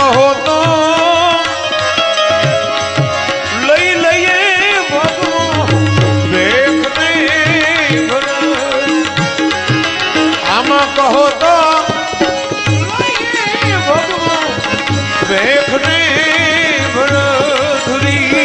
કહો તો લઈ લઈએ આમાં કહો તો લઈએ ભેખ ને ભળધુરી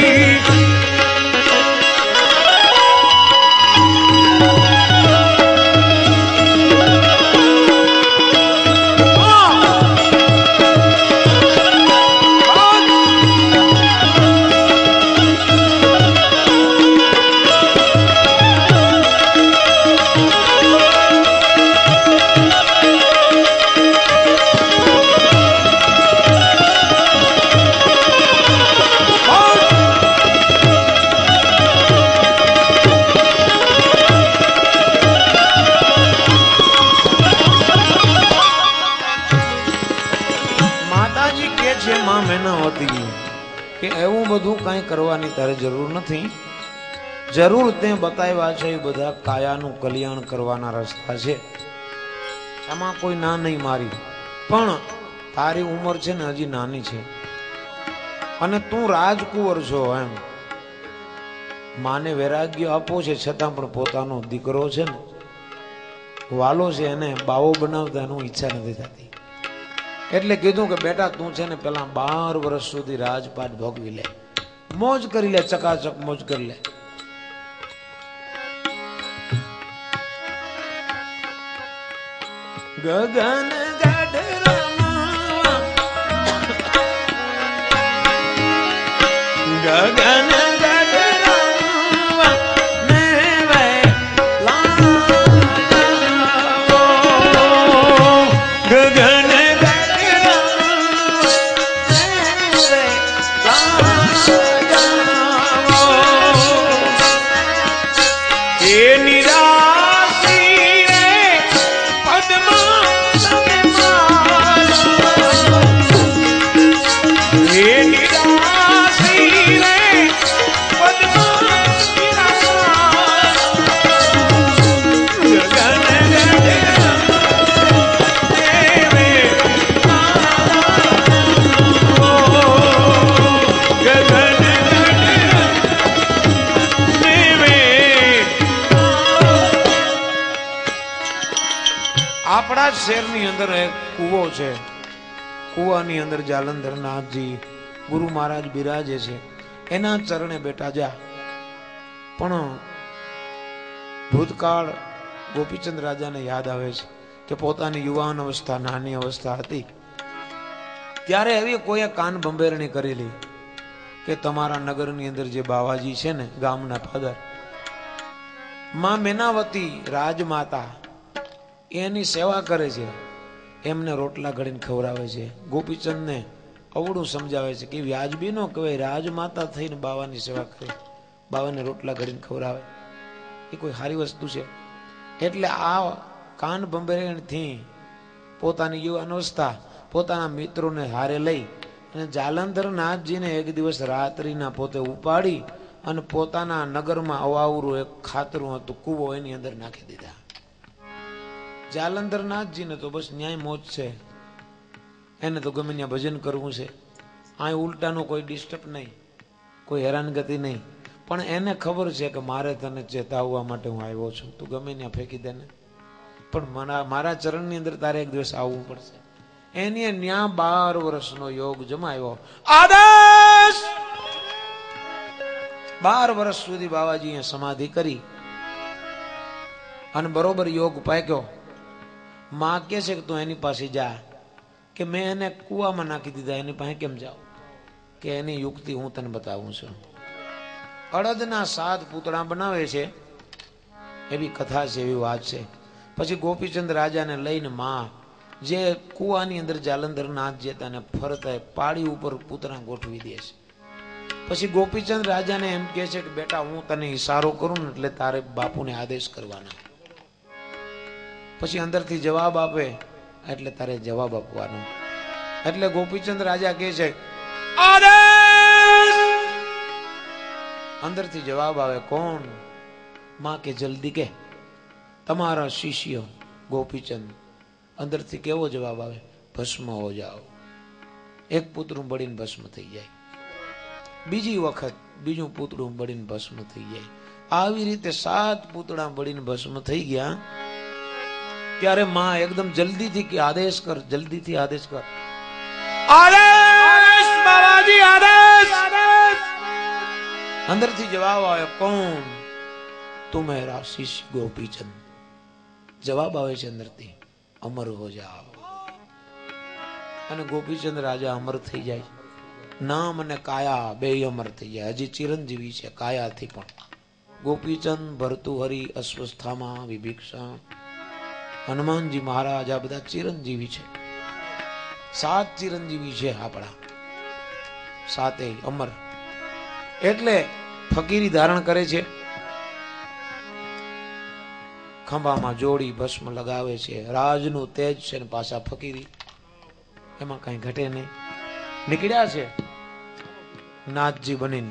કે એવું બધું કઈ કરવાની તારે જરૂર નથી. જરૂર તે બતાવ્યા છે એ બધા કાયાનું કલ્યાણ કરવાના રસ્તા છે. આમાં કોઈ ના નહીં મારી, પણ તારી ઉંમર છે ને હજી નાની છે અને તું રાજકુંવર છો. એમ માને વૈરાગ્ય આપો છે છતાં પણ પોતાનો દીકરો છે ને વાલો છે એને બાવો બનાવતા એનું ઈચ્છા નથી થતી. એટલે કીધું કે બેટા તું છે ને પેલા 12 વર્ષ સુધી રાજપાટ ભોગવી લે, મોજ કરી લે, ચકાચક મોજ કરી લે. ગગન ગગન આપણા શહેરની અંદર એક કૂવો છે. કૂવાની અંદર જાલંધરનાથજી ગુરુ મહારાજ બિરાજે છે. એના ચરણે બેટા જા. પણ ભૂતકાળ ગોપીચંદ રાજાને યાદ આવે છે કે પોતાની યુવાન અવસ્થા નાની અવસ્થા હતી ત્યારે એવી કોઈએ કાન બંબેરણી કરેલી કે તમારા નગરની અંદર જે બાવાજી છે ને ગામના ફાધર માં મેનાવતી રાજમાતા એની સેવા કરે છે, એમને રોટલા ઘડીને ખવડાવે છે. ગોપીચંદને અવળું સમજાવે છે કે વ્યાજબી નો કહેવાય, રાજમાતા થઈને બાવાની સેવા કરે, બાવાને રોટલા ઘડીને ખવડાવે એ કોઈ સારી વસ્તુ છે. એટલે આ કાન બંબેરણથી પોતાની યુવાન અવસ્થા પોતાના મિત્રોને હારે લઈ અને જાલંધરનાથજીને એક દિવસ રાત્રિના પોતે ઉપાડી અને પોતાના નગરમાં અવાવરું એક ખાતરું હતું કૂવો એની અંદર નાખી દીધા. જાલંધરનાથજીને તો બસ ન્યાય મોજ છે, એને તો ગમે ત્યાં ભજન કરવું છે, આ ઉલટાનું કોઈ ડિસ્ટર્બ નહીં, કોઈ હેરાનગતિ નહીં. પણ એને ખબર છે કે મારે તને ચેતાવવા માટે હું આવ્યો છું, તું ગમે ત્યાં ફેંકી દે ને, પણ મારા ચરણની અંદર તારે એક દિવસ આવવું પડશે. એની ન્યા 12 વર્ષનો યોગ જમાયો. આદેશ 12 વર્ષ સુધી બાવાજીએ સમાધિ કરી અને બરોબર યોગ પાક્યો. માં કે છે કે તું એની પાસે જા, કે મેં એને કુવામાં નાખી દીધા, એની પાસે કેમ જાવ? કે એની યુક્તિ હું તને બતાવું છું. અડદના 7 પૂતળા બનાવે છે એવી કથા છે, એવી વાત છે. પછી ગોપીચંદ રાજાને લઈને માં જે કુવાની અંદર જાલંધરનાથ જે તને ફરતા પાડી ઉપર પૂતળા ગોઠવી દે છે. પછી ગોપીચંદ રાજાને એમ કહે છે કે બેટા હું તને ઈશારો કરું ને એટલે તારે બાપુને આદેશ કરવાના. પછી અંદરથી જવાબ આપે એટલે તારે જવાબ આપવાનો. એટલે ગોપીચંદ રાજા કહે છે આદેશ. અંદરથી જવાબ આવે કોણ? માં કે જલ્દી કે તમારા શિષ્ય ગોપીચંદ. અંદરથી કેવો જવાબ આવે? ભસ્મ હો જાઓ. એક પૂતળું બળીને ભસ્મ થઈ જાય, બીજી વખત બીજું પૂતળું બળીને ભસ્મ થઈ જાય. આવી રીતે 7 પૂતળા બળીને ભસ્મ થઈ ગયા. ત્યારે માં એકદમ જલ્દીથી કે આદેશ કર, જલ્દીથી આદેશ કર. આદેશ બાબાજી, આદેશ. અંદરથી જવાબ આવે, કોણ? તું મેરા શિષ્ય ગોપીચંદ. જવાબ આવે છે અંદરથી, અમર હો જાઓ. અને ગોપીચંદ રાજા અમર થઈ જાય. નામ અને કાયા બે અમર થઈ જાય. હજી ચિરંજીવી છે કાયાથી પણ. ગોપીચંદ, ભર્તુહરિ, અસ્વસ્થામાં, વિભીક્ષા, હનુમાનજી મહારાજ આ બધા ચિરંજીવી છે. 7 ચિરંજીવી છે આપણા, 7 અમર. એટલે ફકીરી ધારણ કરે છે, ખંભામાં જોડી ભસ્મ લગાવે છે. રાજનું તેજ છે ને પાછા ફકીરી, એમાં કઈ ઘટે નહીં. નીકળ્યા છે નાથજી બનીને.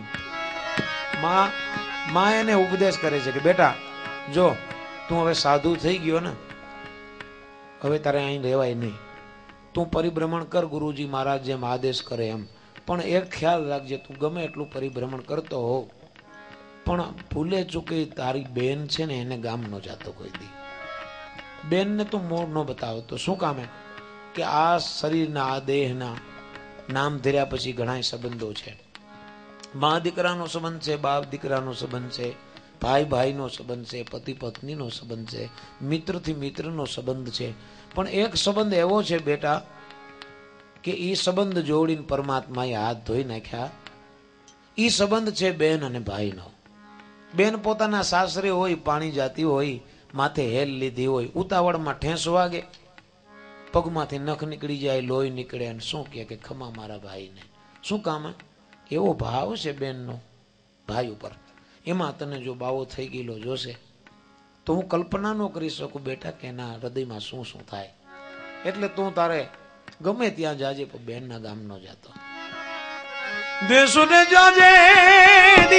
માં એને ઉપદેશ કરે છે કે બેટા જો તું હવે સાધુ થઈ ગયો ને, હવે તારે અહીં રહેવાય નહીં. તું પરિભ્રમણ કર ગુરુજી મહારાજ જેમ આદેશ કરે એમ, પણ એક ખ્યાલ રાખજે, તું ગમે એટલું પરિભ્રમણ કરતો હો પણ ભૂલે ચૂકે તારી બેન છે ને એને ગામ નો જાતો કોઈ દી. બેનને તું મોઢ ન બતાવતો. શું કામે? કે આ શરીરના આ દેહના નામ ધર્યા પછી ઘણા સંબંધો છે. મા દીકરાનો સંબંધ છે, બાપ દીકરાનો સંબંધ છે, ભાઈ ભાઈનો સંબંધ છે, પતિ પત્નીનો સંબંધ છે, મિત્રથી મિત્રનો સંબંધ છે. પણ એક સંબંધ એવો છે બેટા કે એ સંબંધ જોડીને પરમાત્માએ હાથ ધોઈ નાખ્યા. એ સંબંધ છે બેન અને ભાઈનો. બેન પોતાના સાસરે હોય, પાણી જાતી હોય, માથે હેલ લીધી હોય, ઉતાવળમાં ઠેસ વાગે, પગમાંથી નખ નીકળી જાય, લોહી નીકળે, અને શું કહે કે ખમા મારા ભાઈને. શું કામ? એવો ભાવ છે બેનનો ભાઈ ઉપર. એમાં તને જો બાવો થઈ ગયેલો જોશે તો હું કલ્પના ન કરી શકું બેટા કે એના હૃદયમાં શું શું થાય. એટલે તું તારે ગમે ત્યાં જાજે પણ બેનના ગામ નો જાતો. દેશો ને જાજે